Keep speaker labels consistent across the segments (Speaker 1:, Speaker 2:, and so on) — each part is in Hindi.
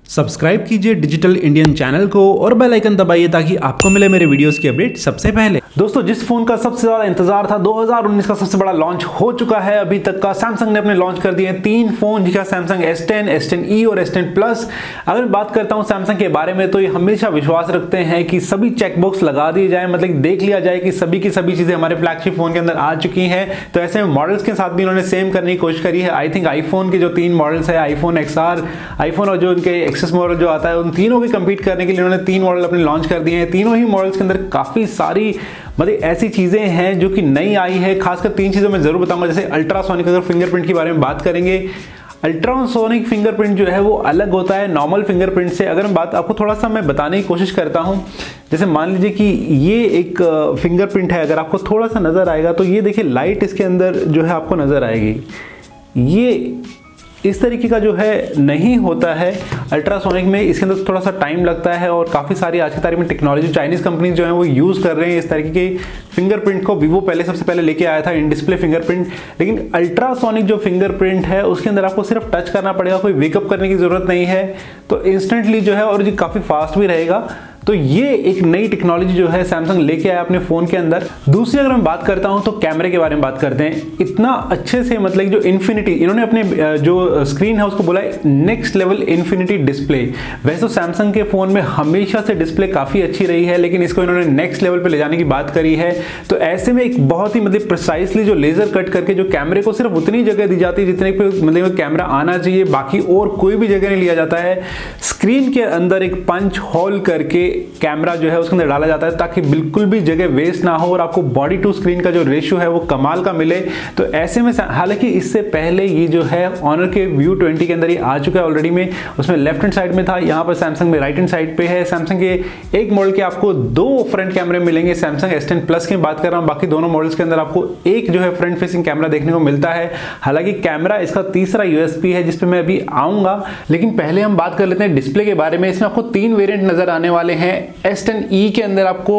Speaker 1: सब्सक्राइब कीजिए डिजिटल इंडियन चैनल को और बेल आइकन दबाइए ताकि आपको मिले मेरे वीडियोस की अपडेट सबसे पहले। दोस्तों, जिस फोन का सबसे ज्यादा इंतजार था, 2019 का सबसे बड़ा लॉन्च हो चुका है अभी तक का। सैमसंग ने अपने लॉन्च कर दिए 3 फोन, जिसका सैमसंग S10, S10e और S10 प्लस। अगर बात करता हूं सैमसंग के बारे में तो ये हमेशा विश्वास रखते हैं कि सभी चेकबॉक्स लगा दिए जाए, मतलब देख लिया जाए कि सभी की सभी चीजें हमारे फ्लैगशिप फोन के अंदर आ चुकी हैं। तो ऐसे में मॉडल्स के साथ भी इन्होंने सेम करने की कोशिश करी है। आई थिंक आईफोन के जो 3 मॉडल्स है, आईफोन XR, आईफोन और जो उनके एक्सेस मॉडल जो आता है, उन तीनों की कंपीट करने के लिए उन्होंने 3 मॉडल अपने लॉन्च कर दिए हैं। तीनों ही मॉडल्स के अंदर काफी सारी मतलब ऐसी चीजें हैं जो कि नई आई है। खासकर 3 चीजों में जरूर बताऊंगा। जैसे अल्ट्रासोनिक, अगर फिंगरप्रिंट के बारे में बात करेंगे, अल्ट्रासोनिक फिंगरप्रिंट जो है वो अलग होता है नॉर्मल फिंगरप्रिंट से। अगर बात आपको थोड़ा सा मैं बताने की कोशिश करता हूं, जैसे मान लीजिए कि ये एक फिंगरप्रिंट है, अगर आपको थोड़ा सा नजर आएगा तो ये देखिए लाइट इसके अंदर जो है आपको नजर आएगी। ये इस तरीके का जो है नहीं होता है अल्ट्रासोनिक में, इसके अंदर थोड़ा सा टाइम लगता है और काफ़ी सारी आज की तारीख में टेक्नोलॉजी चाइनीज़ कंपनीज जो है वो यूज़ कर रहे हैं इस तरीके के फिंगरप्रिंट को। वीवो सबसे पहले लेके आया था इन डिस्प्ले फिंगरप्रिंट, लेकिन अल्ट्रासोनिक जो फिंगरप्रिंट है उसके अंदर आपको सिर्फ टच करना पड़ेगा, कोई वेकअप करने की ज़रूरत नहीं है, तो इंस्टेंटली जो है और जो काफ़ी फास्ट भी रहेगा। तो ये एक नई टेक्नोलॉजी जो है सैमसंग लेके आया अपने फोन के अंदर। दूसरी अगर मैं बात करता हूं तो कैमरे के बारे में बात करते हैं। इतना अच्छे से मतलब जो इन्फिनिटी, इन्होंने अपने जो स्क्रीन है उसको बोला है नेक्स्ट लेवल इन्फिनिटी डिस्प्ले। वैसे तो सैमसंग के फोन में हमेशा से डिस्प्ले काफी अच्छी रही है, लेकिन इसको इन्होंने नेक्स्ट लेवल पे ले जाने की बात करी है। तो ऐसे में एक बहुत ही मतलब प्रिसाइसली जो लेजर कट करके जो कैमरे को सिर्फ उतनी जगह दी जाती है जितने पे मतलब कैमरा आना चाहिए, बाकी और कोई भी जगह नहीं लिया जाता है। स्क्रीन के अंदर एक पंच होल करके कैमरा जो है उसके अंदर डाला जाता है ताकि बिल्कुल भी जगह वेस्ट ना हो और आपको बॉडी टू स्क्रीन का जो रेशियो है वो कमाल का मिले। तो ऐसे में हालांकि इससे पहले ये जो है ऑनर के View 20 के अंदर ये आ चुका है ऑलरेडी में, उसमें लेफ्ट हैंड साइड में था, यहाँ पर सैमसंग में राइट हैंड साइड पे है। सैमसंग के एक मॉडल के आपको 2 फ्रंट कैमरे मिलेंगे, सैमसंग S10 प्लस की बात कर रहा हूँ। बाकी दोनों मॉडल्स के अंदर आपको एक जो है फ्रंट फेसिंग कैमरा देखने को मिलता है। हालांकि कैमरा इसका तीसरा USP है जिसपे मैं अभी आऊंगा, लेकिन पहले हम बात कर लेते हैं डिस्प्ले के बारे में। इसमें आपको 3 वेरिएंट नजर आने वाले हैं। S10e के अंदर आपको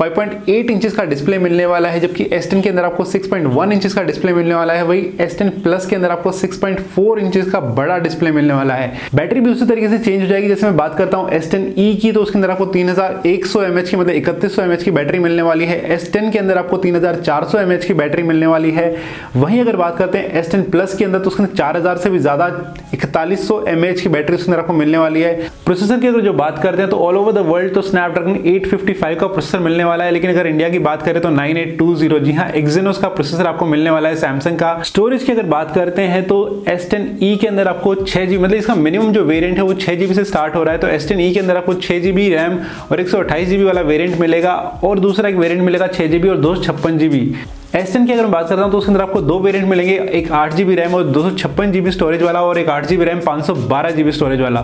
Speaker 1: 5.8 इंचेस का डिस्प्ले मिलने वाला है, जबकि S10 के अंदर आपको 6.1 इंचेस का डिस्प्ले मिलने वाला है। वही S10 प्लस के अंदर आपको 6.4 इंचेस का बड़ा डिस्प्ले मिलने वाला है। बैटरी भी उसी तरीके से चेंज हो जाएगी। जैसे मैं बात करता हूं S10e की, तो उसके अंदर आपको 3100 mAh की मतलब 3100 mAh की बैटरी मिलने वाली है। S10 के अंदर आपको 3400 mAh की बैटरी मिलने वाली है। वहीं अगर बात करते हैं S10 प्लस के अंदर, तो उसके अंदर 4000 से भी ज्यादा 4100 mAh की बैटरी उसके अंदर आपको मिलने वाली है। प्रोसेसर की अगर जो बात करते हैं तो ऑल ओवर द वर्ल्ड तो स्नैपड्रैगन 855 का प्रोसेसर मिलने वाला है, लेकिन अगर इंडिया की बात करें तो 9820, जी हाँ, एक्सिनोस का प्रोसेसर आपको मिलने वाला है सैमसंग का। स्टोरेज की अगर बात करते हैं तो S10e के अंदर आपको 6GB, मतलब इसका मिनिमम जो वेरिएंट है वो 6GB से स्टार्ट हो रहा है। तो S10e के अंदर आपको 6GB रैम और 128GB वाला वेरिएंट मिलेगा, और दूसरा एक वेरिएंट मिलेगा 6GB और 256GB। S10 की अगर मैं बात करता हूं तो उसके अंदर आपको 2 वेरिएंट मिलेंगे, एक 8GB रैम और 256GB स्टोरेज वाला, और एक 8GB रैम 512GB स्टोरेज वाला।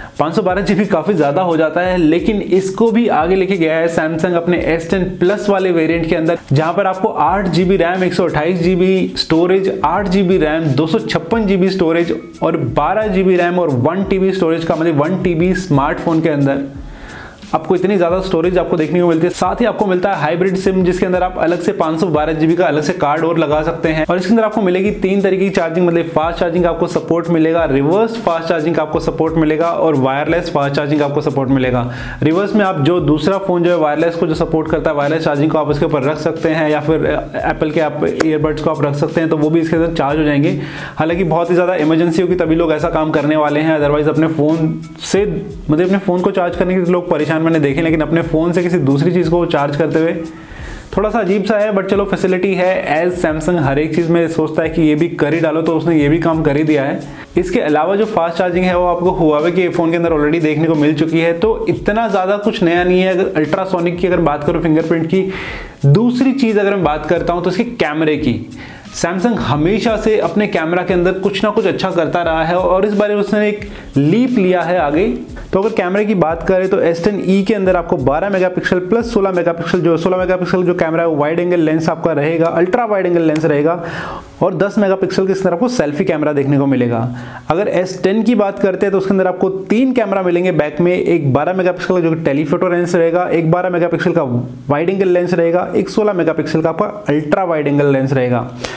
Speaker 1: 512GB काफी ज्यादा हो जाता है, लेकिन इसको भी आगे लेके गया है सैमसंग अपने S10 प्लस वाले वेरिएंट के अंदर, जहां पर आपको 8GB RAM, 128GB storage, 8GB RAM, 256GB storage और 12GB रैम और 1TB स्टोरेज का, मतलब 1TB स्मार्टफोन के अंदर आपको इतनी ज्यादा स्टोरेज आपको देखने को मिलती है। साथ ही आपको मिलता है हाइब्रिड सिम, जिसके अंदर आप अलग से 512GB का अलग से कार्ड और लगा सकते हैं। और इसके अंदर आपको मिलेगी 3 तरीके की चार्जिंग, मतलब फास्ट चार्जिंग का आपको सपोर्ट मिलेगा, रिवर्स फास्ट चार्जिंग का आपको सपोर्ट मिलेगा और वायरलेस फास्ट चार्जिंग का आपको सपोर्ट मिलेगा। रिवर्स में आप जो दूसरा फोन जो है वायरलेस को जो सपोर्ट करता है, वायरलेस चार्जिंग को आप उसके ऊपर रख सकते हैं, या फिर एप्पल के आप ईयरबड्स को आप रख सकते हैं, तो वो भी इसके अंदर चार्ज हो जाएंगे। हालांकि बहुत ही ज्यादा इमरजेंसी होगी तभी लोग ऐसा काम करने वाले हैं, अदरवाइज अपने फोन से मतलब अपने फोन को चार्ज करने के लोग परेशान मैंने देखे, लेकिन अपने फोन से किसी दूसरी चीज को चार्ज करते हुए थोड़ा सा अजीब सा है। बट चलो, फैसिलिटी है, एज सैमसंग हर एक चीज में सोचता है कि ये भी कर ही डालो, तो उसने ये भी काम कर ही दिया है। इसके अलावा जो फास्ट चार्जिंग है वो आपको हुआवे के फोन के अंदर ऑलरेडी देखने को मिल चुकी है, तो इतना ज्यादा कुछ नया नहीं है। अगर अल्ट्रासोनिक की अगर बात करो, फिंगरप्रिंट की, दूसरी चीज अगर मैं बात करता हूं तो इसके कैमरे की। सैमसंग हमेशा से अपने कैमरा के अंदर कुछ ना कुछ अच्छा करता रहा है और इस बारे में उसने एक लीप लिया है आगे। तो अगर कैमरे की बात करें तो S10e के अंदर आपको 12 मेगापिक्सल प्लस 16 मेगापिक्सल जो कैमरा है वो वाइड एंगल लेंस आपका रहेगा, अल्ट्रा वाइड एंगल लेंस रहेगा, और 10 मेगापिक्सल के अंदर आपको सेल्फी कैमरा देखने को मिलेगा। अगर S10 की बात करते हैं तो उसके अंदर आपको 3 कैमरा मिलेंगे बैक में, एक 12 मेगापिक्सल का जो टेलीफोटो लेंस रहेगा, एक 12 मेगापिक्सल का वाइड एंगल लेंस रहेगा, एक 16 मेगापिक्सल का आपका अल्ट्रा वाइड एंगल लेंस रहेगा।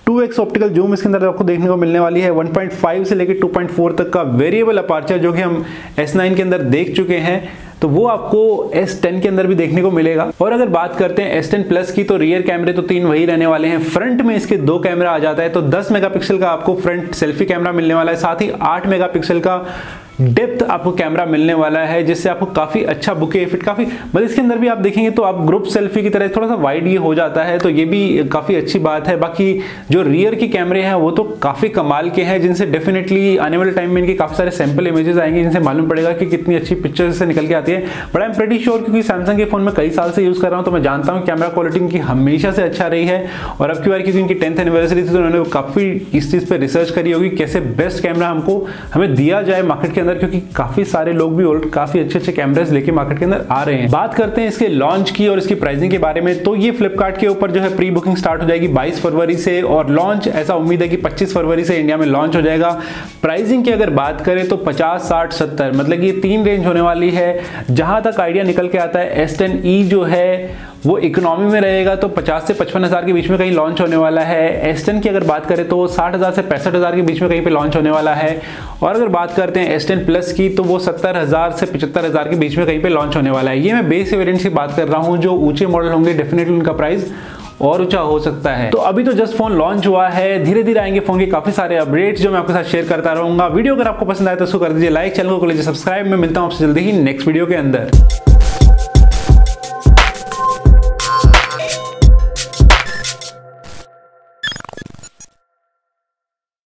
Speaker 1: 2x ऑप्टिकल जूम इसके अंदर आपको देखने को मिलने वाली है। 1.5 से लेकर 2.4 तक का वेरिएबल अपर्चर जो कि हम S9 के अंदर देख चुके हैं, तो वो आपको S10 के अंदर भी देखने को मिलेगा। और अगर बात करते हैं S10 प्लस की, तो रियर कैमरे तो 3 वही रहने वाले हैं। फ्रंट में इसके 2 कैमरा आ जाता है, तो 10 मेगापिक्सल का आपको फ्रंट सेल्फी कैमरा मिलने वाला है, साथ ही 8 मेगापिक्सल का डेप्थ आपको कैमरा मिलने वाला है, जिससे आपको काफी अच्छा बुके इफेक्ट काफी मतलब इसके अंदर भी आप देखेंगे तो आप ग्रुप सेल्फी की तरह थोड़ा सा वाइड ये हो जाता है, तो ये भी काफी अच्छी बात है। बाकी जो रियर के कैमरे हैं वो तो काफी कमाल के हैं, जिनसे डेफिनेटली आने वाले टाइम में इनके काफी सारे सैंपल इमेजेस आएंगे, जिनसे मालूम पड़ेगा कि कितनी अच्छी पिक्चर्स से निकल के आती है। But I am pretty sure, क्योंकि सैमसंग के फोन में कई साल से यूज कर रहा हूं, तो मैं जानता हूं कैमरा क्वालिटी इनकी हमेशा से अच्छा रही है। और अब की बार क्योंकि इनकी 10th एनिवर्सरी थी, तो उन्होंने काफी इस चीज पे रिसर्च करी होगी कैसे बेस्ट कैमरा हमें दिया जाए मार्केट के अंदर, क्योंकि काफी सारे लोग भी और काफी अच्छे कैमरास लेके मार्केट के अंदर आ रहे हैं। बात करते हैं इसके लॉन्च की और इसकी प्राइसिंग के बारे में, तो ये फ्लिपकार्ट के ऊपर जो है प्री बुकिंग स्टार्ट हो जाएगी 22 फरवरी से, और लॉन्च ऐसा उम्मीद है कि 25 फरवरी से इंडिया में लॉन्च हो जाएगा। प्राइसिंग की अगर बात करें तो 50, 60, 70 मतलब ये 3 रेंज होने वाली है। जहां तक आइडिया निकल के आता है, S10e जो है वो इकोनॉमी में रहेगा, तो 50 से 55 हज़ार के बीच में कहीं लॉन्च होने वाला है। S10 की अगर बात करें तो 60,000 से 65,000 के बीच में कहीं पे लॉन्च होने वाला है। और अगर बात करते हैं S10 प्लस की, तो वो 70,000 से 75,000 के बीच में कहीं पे लॉन्च होने वाला है। ये मैं बेस वेरिएंट्स की बात कर रहा हूँ, जो ऊंचे मॉडल होंगे डेफिनेटली उनका प्राइस और ऊंचा हो सकता है। तो अभी तो जस्ट फोन लॉन्च हुआ है, धीरे धीरे आएंगे फोन के काफी सारे अपडेट्स जो मैं आपके साथ शेयर करता रहूंगा। वीडियो अगर आपको पसंद आए तो उसको कर दीजिए लाइक, चैनल को कर लीजिए सब्सक्राइब। मैं मिलता हूं आपसे जल्दी ही नेक्स्ट वीडियो के अंदर।